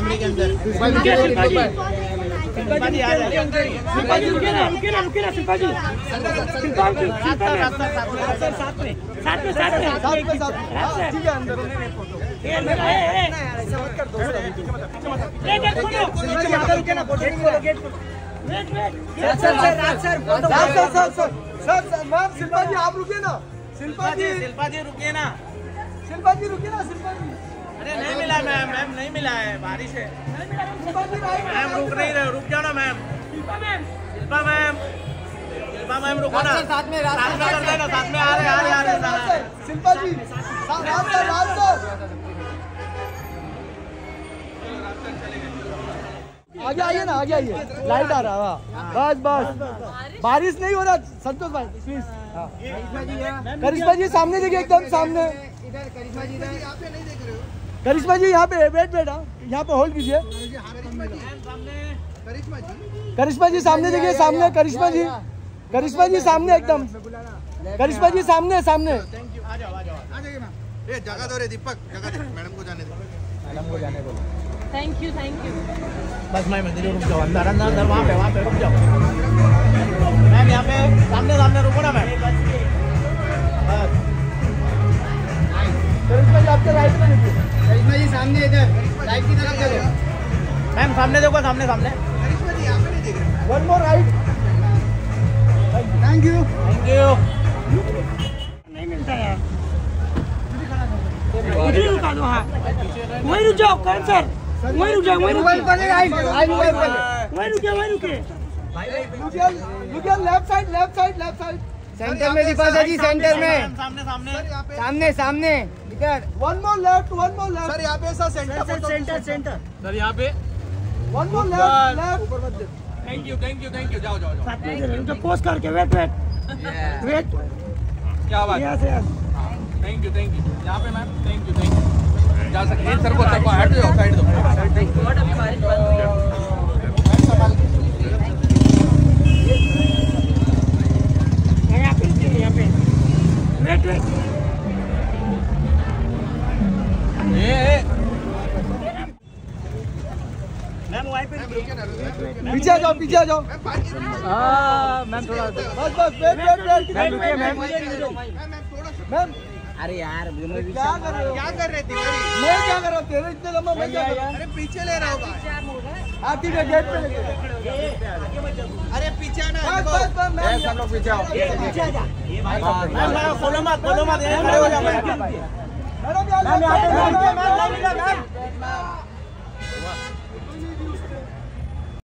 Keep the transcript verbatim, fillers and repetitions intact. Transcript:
कमरे के अंदर। शिल्पा जी आ जाए। शिल्पा जी रुके ना रुके ना रुके ना शिल्पा जी। शिल्पा जी साथ में साथ में साथ में साथ में साथ में ठीक है अंदर। ये मेरा है ऐसा मत कर दोस्त। ये गेट खोलो। नीचे माता रुके ना गेट खोलो गेट खोलो। Wait wait sir sir sir sir sir sir sir ma'am Shilpa ji आप रुकिए ना। शिल्पा जी शिल्पा जी रुकिए ना। शिल्पा जी रुकिए ना शिल्पा जी। अरे नहीं मिला मैम मैम नहीं मिला है बारिश है। मैम रुक नहीं रहे रुक जाओ ना ma'am. Shilpa ma'am Shilpa ma'am Shilpa ma'am रुको ना। साथ में साथ में कर देना साथ में आ रहे आ रहे आ रहे शिल्पा जी रात सर रात सर आगे आइए ना आगे आइए लाइट आ रहा है। बस बस बारिश नहीं हो रहा संतोष भाई प्लीज। करिश्मा जी सामने देखिए एकदम सामने। करिश्मा जी करिश्मा जी यहाँ पे वेट वेट यहाँ पे होल्ड कीजिए। करिश्मा जी सामने देखिए सामने। करिश्मा जी करिश्मा जी सामने एकदम। करिश्मा जी सामने सामने। जगह दो रे दीपक जगह दे मैडम को जाने दो। मैडम को जाने दो। Thank you thank you. बस मैं मंदिर रुक जाओ अंदर अंदर अंदर वहाँ पे वहाँ पे रुक जाओ मैम। यहाँ पे सामने सामने रुको ना मैम। करिश्मा जी आपके राइट में देखिए। करिश्मा जी सामने इधर राइट की तरफ चलो मैम। सामने देखो सामने सामने। करिश्मा जी यहाँ पे नहीं देख रहे। One more right. Thank you thank you. नहीं मिलता यार इधर रुका दो। हाँ वहीं रुक जाओ कौन सर वहीं रुक जाओ वहीं रुक वहीं रुके वहीं रुके। Left side left side left side center में दीपा जी सेंटर में सामने सामने सामने सामने इधर। One more left one more left. Sir यहाँ पे sir center center center sir यहाँ पे one more left left. Thank you thank you thank you जाओ जाओ साथ में इधर पोस्ट करके वेट वेट वेट क्या बात यहां से थैंक यू थैंक यू यहाँ पे ma'am thank you thank you जा सकते हैं। सर को सर को हट जाओ साइड दो। यहाँ पे यहाँ पे वेट वेट मैम वहीं पे पीछे जाओ पीछे जाओ। हाँ मैम थोड़ा बस बस वेट वेट वेट रुकिए मैम। मैम अरे यार क्या कर रहे हो क्या कर रहे तिवारी। मैं क्या कर रहा हूँ तेरे इतने लंबा मैं क्या कर रहा हूँ। अरे पीछे ले रहा होगा। हाँ ठीक है गेट पे लेके। अरे पीछे ना बस बस बस मैम सब लोग पीछे आओ। पीछे आ जा। मैम खोलो मत खोलो मत यहीं खड़े हो जाओ मैम। मैडम यहाँ पे मैम मैम